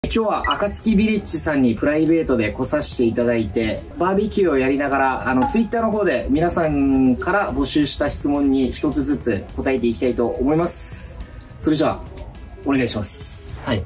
今日は暁ビレッジさんにプライベートで来させていただいて、バーベキューをやりながら、ツイッターの方で皆さんから募集した質問に一つずつ答えていきたいと思います。それじゃあ、お願いします。はい。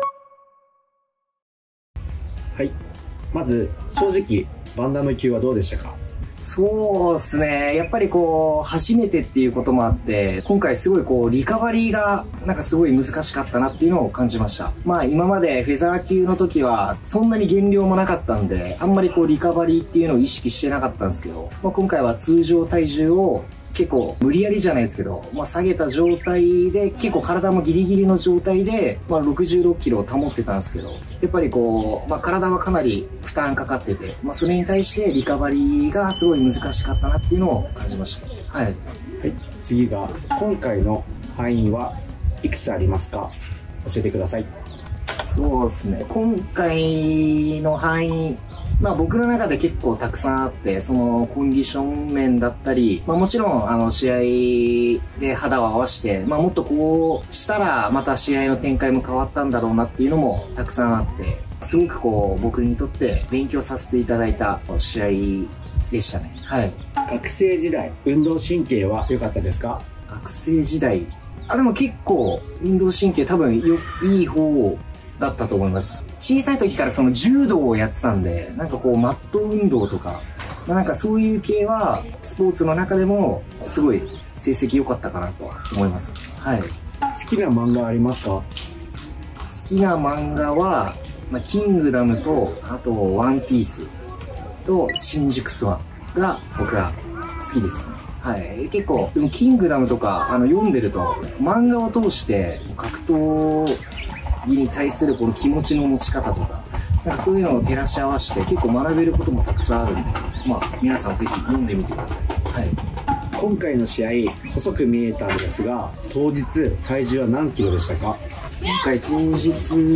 はい。まず、正直、バンダム級はどうでしたか？ そうですね。やっぱり初めてっていうこともあって、今回すごいリカバリーがなんかすごい難しかったなっていうのを感じました。まあ今までフェザー級の時はそんなに減量もなかったんで、あんまりリカバリーっていうのを意識してなかったんですけど、まあ、今回は通常体重を結構無理やりじゃないですけど、まあ、下げた状態で結構体もギリギリの状態で、まあ、66キロを保ってたんですけど、やっぱりまあ、体はかなり負担かかってて、まあ、それに対してリカバリーがすごい難しかったなっていうのを感じました。はい。はい、 次が、今回の範囲はいくつありますか？教えてください。 そうですね。今回の範囲、まあ僕の中で結構たくさんあって、そのコンディション面だったり、まあもちろん試合で肌を合わせて、まあもっとこうしたらまた試合の展開も変わったんだろうなっていうのもたくさんあって、すごく僕にとって勉強させていただいた試合でしたね。はい。 学生時代、運動神経は良かったですか？ 学生時代、でも結構運動神経多分いい方だったと思います。小さい時からその柔道をやってたんで、なんかマット運動とか、なんかそういう系はスポーツの中でもすごい成績良かったかなとは思います。はい。好きな漫画ありますか？ 好きな漫画は、まあ、キングダムと、あとワンピースと新宿スワンが僕は好きですね。はい。結構、でもキングダムとか読んでると、漫画を通して格闘に対するこの気持ちの持ち方とか、なんかそういうのを照らし合わせて結構学べることもたくさんあるんで、まあ皆さんぜひ読んでみてください。はい。 今回の試合、細く見えたんですが、当日体重は何キロでしたか？ 今回当日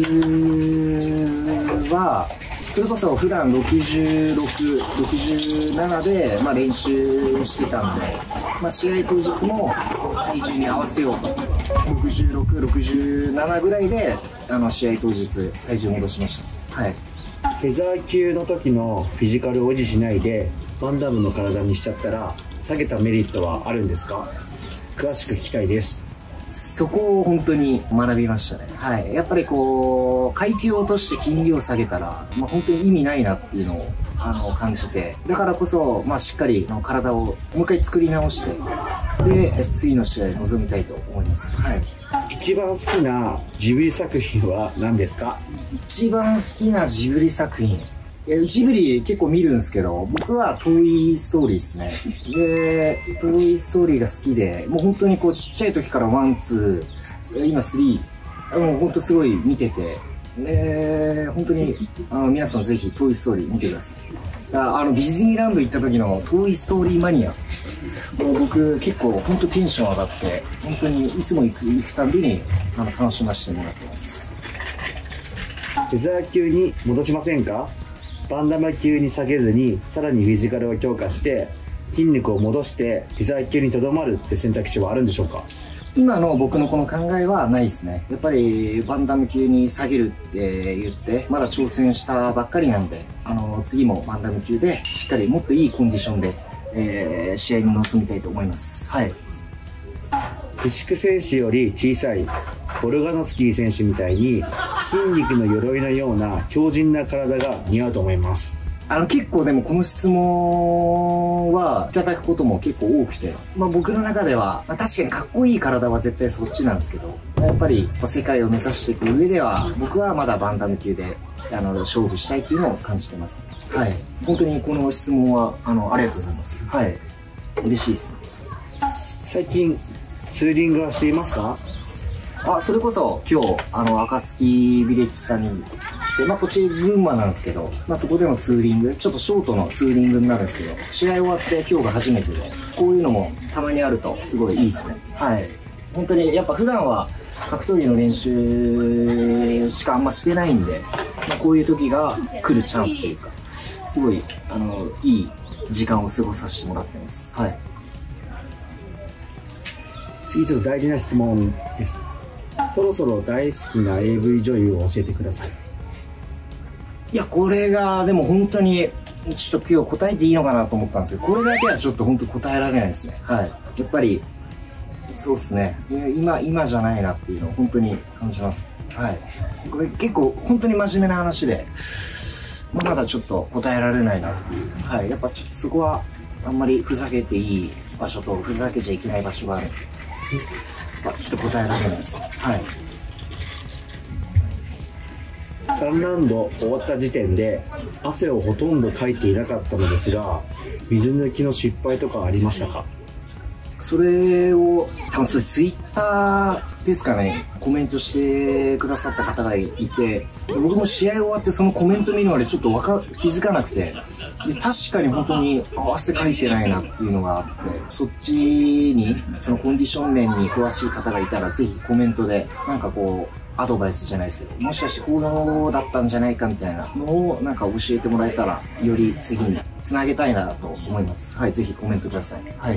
は、それこそ普段66、67で、まあ、練習してたんで、まあ、試合当日も体重に合わせようと、66、67ぐらいで試合当日体重戻しました。はい。 フェザー級の時のフィジカルを維持しないでバンダムの体にしちゃったら下げたメリットはあるんですか？詳しく聞きたいです。 そこを本当に学びましたね。はい。やっぱり階級を落として筋量を下げたら、まあ、本当に意味ないなっていうのを感じて、だからこそ、まあ、しっかり体をもう一回作り直して、で、次の試合に臨みたいと思います。はい。 一番好きなジブリ作品は何ですか？ 一番好きなジブリ作品。ジブリ結構見るんですけど、僕はトイストーリーですね。で、トイストーリーが好きで、もう本当にちっちゃい時からワン、ツー、今スリー、もう本当すごい見てて、本当に皆さんぜひトイストーリー見てください。ディズニーランド行った時のトイストーリーマニア。もう僕結構本当テンション上がって、本当にいつも行くたびに楽しませてもらってます。 フェザー級に戻しませんか？バンダム級に下げずにさらにフィジカルを強化して筋肉を戻してフェザー級にとどまるって選択肢はあるんでしょうか？ 今の僕のこの考えはないですね。やっぱりバンダム級に下げるって言ってまだ挑戦したばっかりなんで、次もバンダム級でしっかりもっといいコンディションで、試合に臨みたいと思います。はい。 クシク選手より小さいボルガノスキー選手みたいに筋肉の鎧のような強靭な体が似合うと思います。 結構でもこの質問はいただくことも結構多くて、まあ僕の中では、まあ、確かにかっこいい体は絶対そっちなんですけど、やっぱり世界を目指していく上では僕はまだバンダム級で勝負したいっていうのを感じてます。はい。本当にこの質問はありがとうございます。はい。嬉しいですね。 最近ツーリングはしていますか？ それこそ今日暁ビレッジさんにして、まあこっち群馬なんですけど、まあそこでのツーリング、ちょっとショートのツーリングになるんですけど、試合終わって今日が初めてで、こういうのもたまにあるとすごいいいですね。はい。本当にやっぱ普段は格闘技の練習しかあんましてないんで、まあ、こういう時が来るチャンスというか、すごいいい時間を過ごさせてもらってます。はい。 次ちょっと大事な質問です。そろそろ大好きな AV 女優を教えてください。 いや、これが、でも本当に、ちょっと今日答えていいのかなと思ったんですけど、これだけはちょっと本当答えられないですね。はい。やっぱり、そうですね。今じゃないなっていうのを本当に感じます。はい。これ結構本当に真面目な話で、まだちょっと答えられないなっていう。はい。やっぱちょっとそこは、あんまりふざけていい場所とふざけちゃいけない場所がある。ちょっと答えられないです。はい。 3ラウンド終わった時点で汗をほとんどかいていなかったのですが、水抜きの失敗とかありましたか？ それを多分それツイッターですかね、コメントしてくださった方がいて、僕も試合終わってそのコメント見るまでちょっと気づかなくて、で確かに本当に汗かいてないなっていうのがあって、そっちにそのコンディション面に詳しい方がいたらぜひコメントでなんかこうアドバイスじゃないですけど、もしかしてこうだったんじゃないかみたいなのをなんか教えてもらえたら、より次につなげたいなと思います。はい、ぜひコメントください。はい。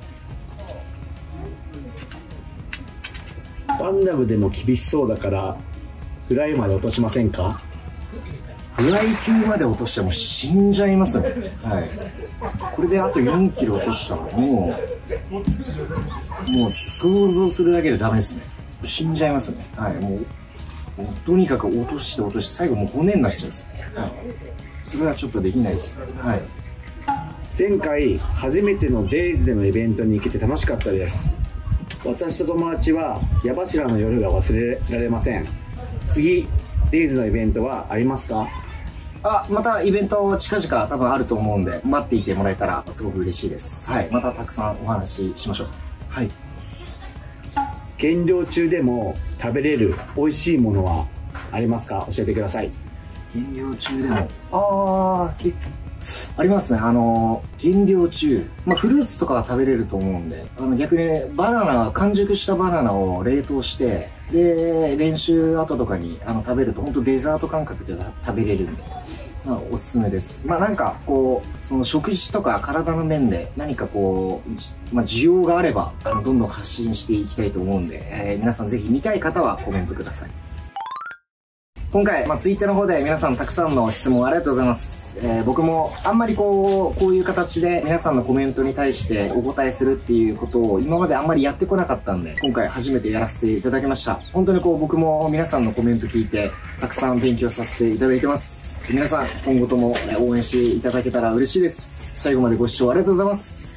バンダムでも厳しそうだからフライまで落としませんか？ フライ級まで落としても死んじゃいますね。はい。これであと4キロ落としたらもう想像するだけでダメですね。死んじゃいますね。はい。もうとにかく落として最後もう骨になっちゃうんですね。はい。それはちょっとできないです。はい。 前回初めてのデイズでのイベントに行けて楽しかったです。私と友達は矢柱の夜が忘れられません。次デイズのイベントはありますか？ またイベント近々多分あると思うんで、待っていてもらえたらすごく嬉しいです。はい。またたくさんお話ししましょう。はい。 減量中でも食べれる美味しいものはありますか？教えてください。 減量中でもありますね。減量中、フルーツとかは食べれると思うんで、逆にね、完熟したバナナを冷凍して、で、練習後とかに食べると、本当デザート感覚で食べれるんで、おすすめです。なんかこう、その食事とか体の面で何かこう、需要があれば、どんどん発信していきたいと思うんで、皆さんぜひ見たい方はコメントください。今回、ツイッターの方で皆さんたくさんの質問ありがとうございます。僕もあんまりこういう形で皆さんのコメントに対してお答えするっていうことを今まであんまりやってこなかったんで、今回初めてやらせていただきました。本当に僕も皆さんのコメント聞いて、たくさん勉強させていただいてます。皆さん、今後とも応援していただけたら嬉しいです。最後までご視聴ありがとうございます。